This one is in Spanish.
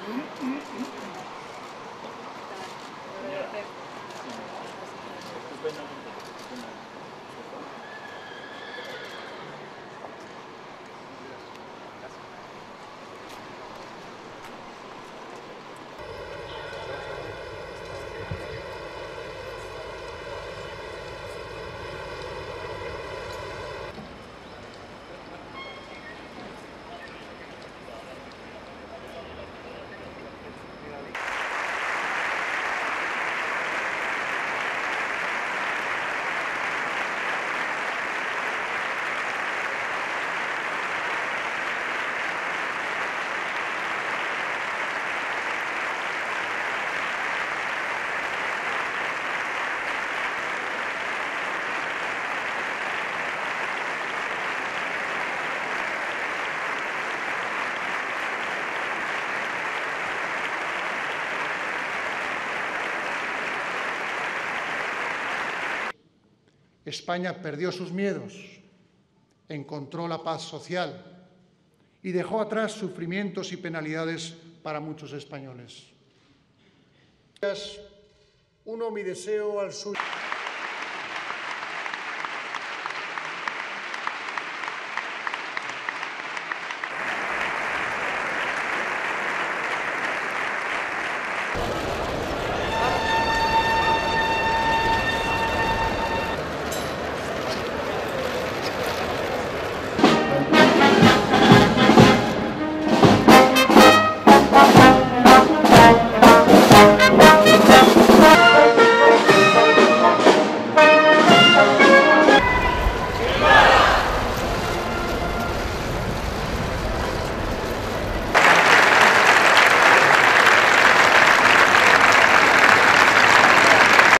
España perdió sus miedos, encontró la paz social y dejó atrás sufrimientos y penalidades para muchos españoles. Uno mi deseo al suyo.